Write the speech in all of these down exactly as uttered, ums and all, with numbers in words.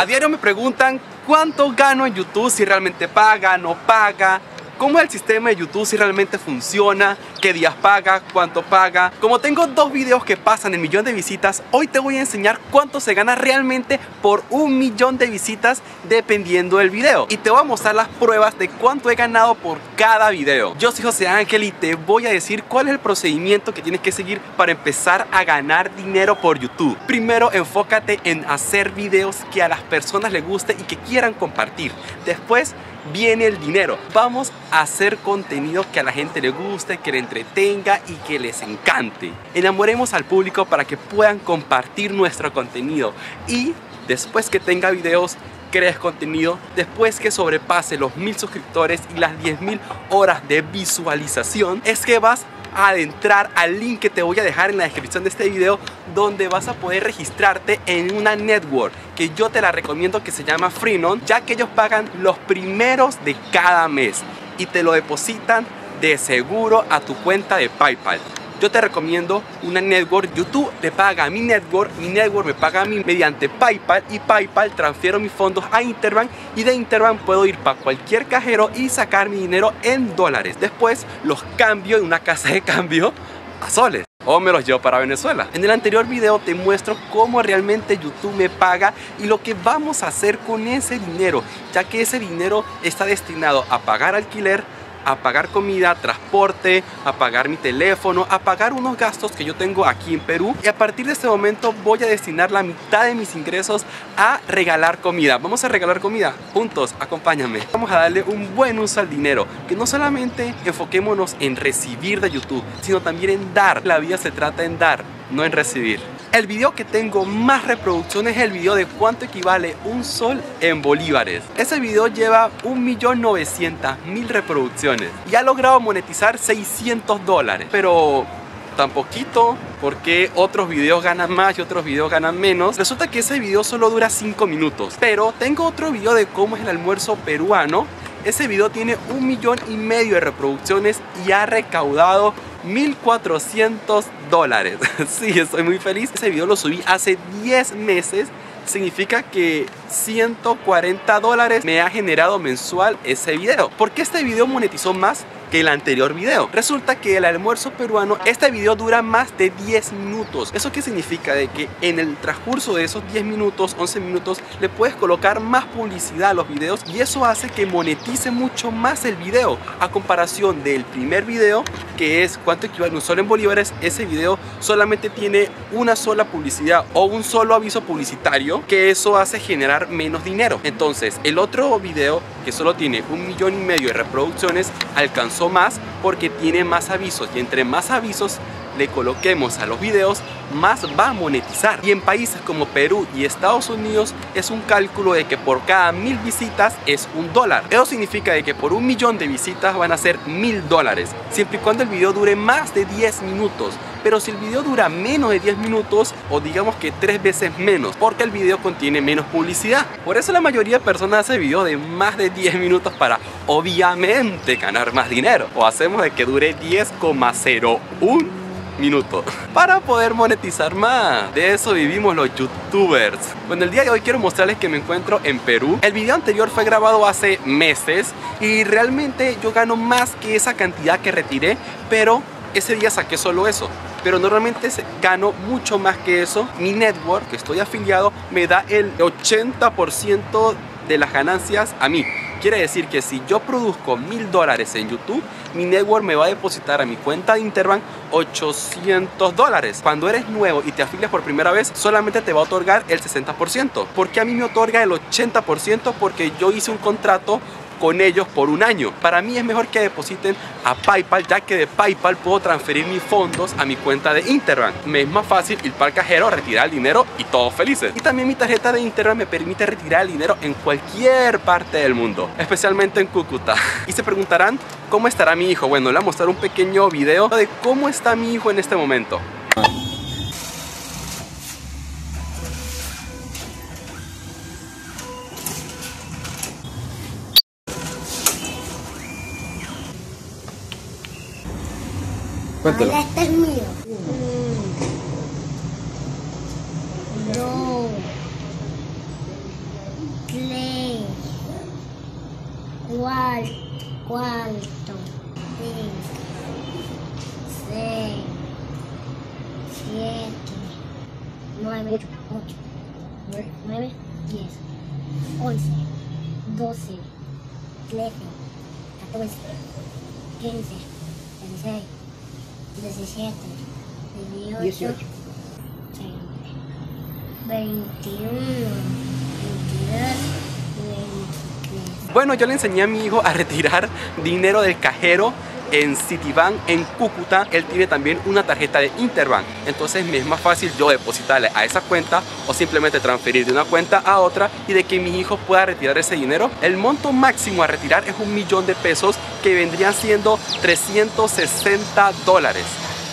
A diario me preguntan cuánto gano en YouTube, si realmente paga, no paga, cómo es el sistema de YouTube, si realmente funciona, qué días paga, cuánto paga. Como tengo dos videos que pasan el millón de visitas, hoy te voy a enseñar cuánto se gana realmente por un millón de visitas dependiendo del video. Y te voy a mostrar las pruebas de cuánto he ganado por cada video. Yo soy José Ángel y te voy a decir cuál es el procedimiento que tienes que seguir para empezar a ganar dinero por YouTube. Primero, enfócate en hacer videos que a las personas les guste y que quieran compartir. Después viene el dinero. Vamos a hacer contenido que a la gente le guste, que le entretenga y que les encante. Enamoremos al público para que puedan compartir nuestro contenido. Y después que tenga videos, crees contenido, después que sobrepase los mil suscriptores y las diez mil horas de visualización, es que vas a adentrar al link que te voy a dejar en la descripción de este video, donde vas a poder registrarte en una network que yo te la recomiendo, que se llama Freenon, ya que ellos pagan los primeros de cada mes y te lo depositan de seguro a tu cuenta de PayPal. Yo te recomiendo una network. YouTube le paga a mi network, mi network me paga a mí mediante PayPal, y PayPal transfiero mis fondos a Interbank, y de Interbank puedo ir para cualquier cajero y sacar mi dinero en dólares. Después los cambio en una casa de cambio a soles o me los llevo para Venezuela. En el anterior video te muestro cómo realmente YouTube me paga y lo que vamos a hacer con ese dinero, ya que ese dinero está destinado a pagar alquiler, a pagar comida, transporte, a pagar mi teléfono, a pagar unos gastos que yo tengo aquí en Perú. Y a partir de este momento voy a destinar la mitad de mis ingresos a regalar comida. Vamos a regalar comida juntos, acompáñame. Vamos a darle un buen uso al dinero, que no solamente enfoquémonos en recibir de YouTube, sino también en dar. La vida se trata en dar, no en recibir. El video que tengo más reproducciones es el video de cuánto equivale un sol en bolívares. Ese video lleva un millón novecientas mil reproducciones y ha logrado monetizar seiscientos dólares. Pero tan poquito, porque otros videos ganan más y otros videos ganan menos. Resulta que ese video solo dura cinco minutos. Pero tengo otro video de cómo es el almuerzo peruano. Ese video tiene un millón y medio de reproducciones y ha recaudado mil cuatrocientos dólares. Sí, estoy muy feliz. Ese video lo subí hace diez meses. Significa que ciento cuarenta dólares me ha generado mensual ese video. ¿Por qué este video monetizó más que el anterior video? Resulta que el almuerzo peruano, este video dura más de diez minutos. ¿Eso qué significa? De que en el transcurso de esos diez minutos, once minutos, le puedes colocar más publicidad a los videos, y eso hace que monetice mucho más el video a comparación del primer video, que es cuánto equivale un sol en bolívares. Ese video solamente tiene una sola publicidad o un solo aviso publicitario, que eso hace generar menos dinero. Entonces el otro video, que solo tiene un millón y medio de reproducciones, alcanzó más porque tiene más avisos, y entre más avisos le coloquemos a los videos, más va a monetizar. Y en países como Perú y Estados Unidos es un cálculo de que por cada mil visitas es un dólar. Eso significa de que por un millón de visitas van a ser mil dólares, siempre y cuando el video dure más de diez minutos. Pero si el video dura menos de diez minutos, o digamos que tres veces menos, porque el video contiene menos publicidad. Por eso la mayoría de personas hace videos de más de diez minutos para obviamente ganar más dinero. O hacemos de que dure diez coma cero uno minutos para poder monetizar más. De eso vivimos los youtubers. Bueno, el día de hoy quiero mostrarles que me encuentro en Perú. El video anterior fue grabado hace meses y realmente yo gano más que esa cantidad que retiré, pero ese día saqué solo eso. Pero normalmente gano mucho más que eso. Mi network, que estoy afiliado, me da el ochenta por ciento de las ganancias a mí. Quiere decir que si yo produzco mil dólares en YouTube, mi network me va a depositar a mi cuenta de Interbank ochocientos dólares. Cuando eres nuevo y te afilias por primera vez, solamente te va a otorgar el sesenta por ciento. ¿Por qué a mí me otorga el ochenta por ciento? Porque yo hice un contrato con ellos por un año. Para mí es mejor que depositen a PayPal, ya que de PayPal puedo transferir mis fondos a mi cuenta de Interbank. Me es más fácil ir para el cajero, retirar el dinero y todos felices. Y también mi tarjeta de Interbank me permite retirar el dinero en cualquier parte del mundo, especialmente en Cúcuta. Y se preguntarán, ¿cómo estará mi hijo? Bueno, le voy a mostrar un pequeño video de cómo está mi hijo en este momento. Cuéntalo. Ahora este es mío. Mm. No. tres, cuatro, cuarto, cinco, seis, siete, nueve, ocho, nueve, diez, once, doce, trece, catorce, quince, dieciséis, diecisiete, dieciocho, veintiuno, veintidós, veintitrés. Bueno, yo le enseñé a mi hijo a retirar dinero del cajero en Citibank en Cúcuta. Él tiene también una tarjeta de Interbank, entonces me es más fácil yo depositarle a esa cuenta o simplemente transferir de una cuenta a otra y de que mi hijo pueda retirar ese dinero. El monto máximo a retirar es un millón de pesos, que vendrían siendo trescientos sesenta dólares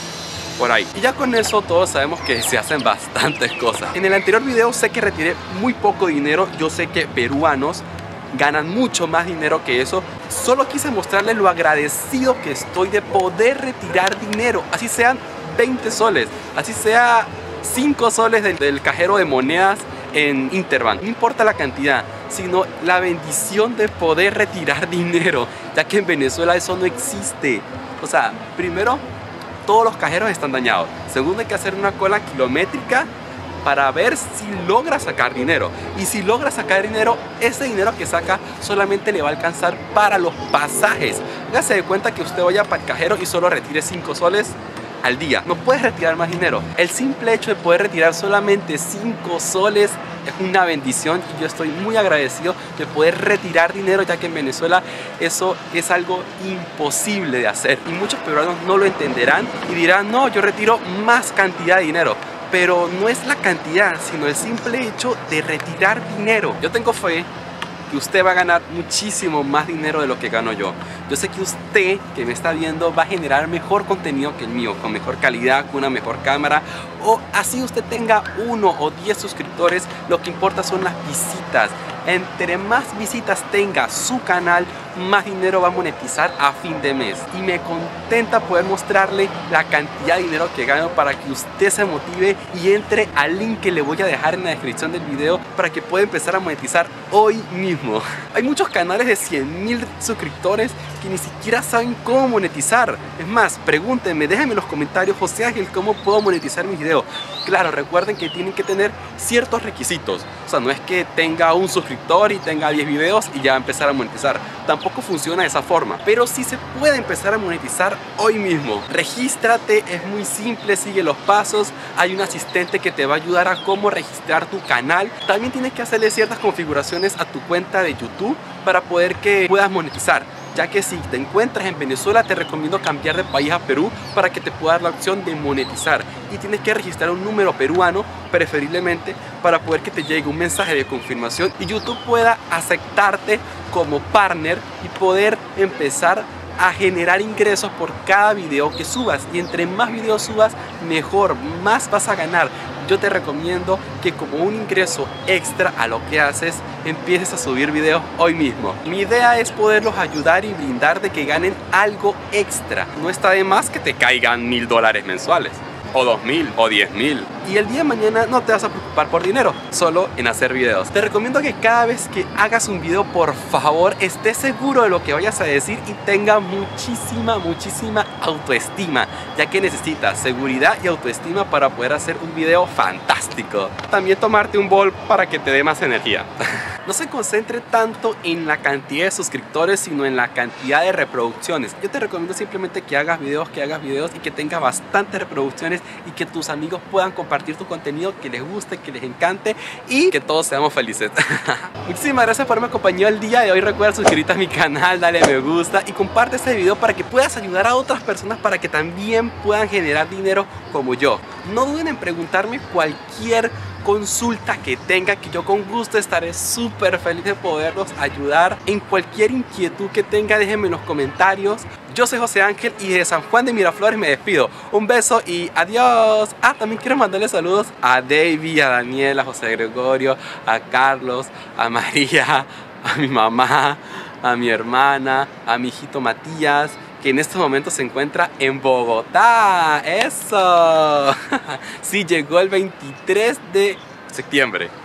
por ahí. Y ya con eso todos sabemos que se hacen bastantes cosas. En el anterior video sé que retiré muy poco dinero. Yo sé que peruanos ganan mucho más dinero que eso. Solo quise mostrarles lo agradecido que estoy de poder retirar dinero, así sean veinte soles, así sea cinco soles del, del cajero de monedas en Interbank. No importa la cantidad, sino la bendición de poder retirar dinero, ya que en Venezuela eso no existe. O sea, primero, todos los cajeros están dañados. Segundo, hay que hacer una cola kilométrica para ver si logra sacar dinero. Y si logra sacar dinero, ese dinero que saca solamente le va a alcanzar para los pasajes. Hágase de cuenta que usted vaya para el cajero y solo retire cinco soles al día. No puedes retirar más dinero. El simple hecho de poder retirar solamente cinco soles es una bendición, y yo estoy muy agradecido de poder retirar dinero, ya que en Venezuela eso es algo imposible de hacer. Y muchos peruanos no lo entenderán y dirán: no, yo retiro más cantidad de dinero. Pero no es la cantidad, sino el simple hecho de retirar dinero. Yo tengo fe que usted va a ganar muchísimo más dinero de lo que gano yo. Yo sé que usted que me está viendo va a generar mejor contenido que el mío, con mejor calidad, con una mejor cámara, o así usted tenga uno o diez suscriptores. Lo que importa son las visitas. Entre más visitas tenga su canal, más dinero va a monetizar a fin de mes. Y me contenta poder mostrarle la cantidad de dinero que gano, para que usted se motive y entre al link que le voy a dejar en la descripción del video para que pueda empezar a monetizar hoy mismo. Hay muchos canales de cien mil suscriptores que ni siquiera saben cómo monetizar. Es más, pregúntenme, déjenme en los comentarios: José Ángel, ¿cómo puedo monetizar mis videos? Claro, recuerden que tienen que tener ciertos requisitos. O sea, no es que tenga un suscriptor y tenga diez videos y ya va a empezar a monetizar. Tampoco funciona de esa forma, pero sí se puede empezar a monetizar hoy mismo. Regístrate, es muy simple, sigue los pasos. Hay un asistente que te va a ayudar a cómo registrar tu canal. También tienes que hacerle ciertas configuraciones a tu cuenta de YouTube para poder que puedas monetizar, ya que si te encuentras en Venezuela te recomiendo cambiar de país a Perú para que te pueda dar la opción de monetizar. Y tienes que registrar un número peruano, preferiblemente, para poder que te llegue un mensaje de confirmación y YouTube pueda aceptarte como partner y poder empezar a generar ingresos por cada video que subas. Y entre más videos subas, mejor, más vas a ganar. Yo te recomiendo que como un ingreso extra a lo que haces, empieces a subir videos hoy mismo. Mi idea es poderlos ayudar y brindar de que ganen algo extra. No está de más que te caigan mil dólares mensuales, o dos mil, o diez mil. Y el día de mañana no te vas a preocupar por dinero, solo en hacer videos. Te recomiendo que cada vez que hagas un video, por favor, estés seguro de lo que vayas a decir y tenga muchísima, muchísima autoestima, ya que necesitas seguridad y autoestima para poder hacer un video fantástico. También tomarte un bol para que te dé más energía. No se concentre tanto en la cantidad de suscriptores, sino en la cantidad de reproducciones. Yo te recomiendo simplemente que hagas videos, que hagas videos y que tengas bastantes reproducciones y que tus amigos puedan compartir tu contenido, que les guste, que les encante y que todos seamos felices. Muchísimas gracias por haberme acompañado el día de hoy. Recuerda suscribirte a mi canal, dale me gusta y comparte este video para que puedas ayudar a otras personas para que también puedan generar dinero como yo. No duden en preguntarme cualquier consulta que tenga, que yo con gusto estaré súper feliz de poderlos ayudar. En cualquier inquietud que tenga, déjenme en los comentarios. Yo soy José Ángel y de San Juan de Miraflores me despido. Un beso y adiós. Ah, también quiero mandarle saludos a David, a Daniel, a José Gregorio, a Carlos, a María, a mi mamá, a mi hermana, a mi hijito Matías, que en este momento se encuentra en Bogotá. ¡Eso! Sí, llegó el veintitrés de septiembre.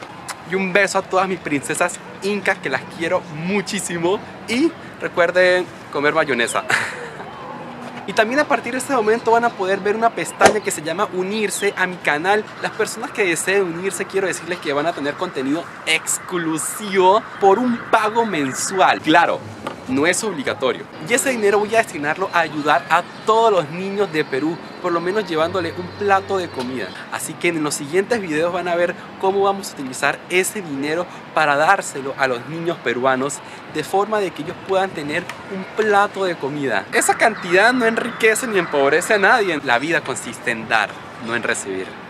Y un beso a todas mis princesas incas, que las quiero muchísimo. Y recuerden comer mayonesa. Y también a partir de este momento van a poder ver una pestaña que se llama unirse a mi canal. Las personas que deseen unirse, quiero decirles que van a tener contenido exclusivo por un pago mensual. Claro, no es obligatorio. Y ese dinero voy a destinarlo a ayudar a todos los niños de Perú, por lo menos llevándole un plato de comida. Así que en los siguientes videos van a ver cómo vamos a utilizar ese dinero para dárselo a los niños peruanos, de forma de que ellos puedan tener un plato de comida. Esa cantidad no enriquece ni empobrece a nadie. La vida consiste en dar, no en recibir.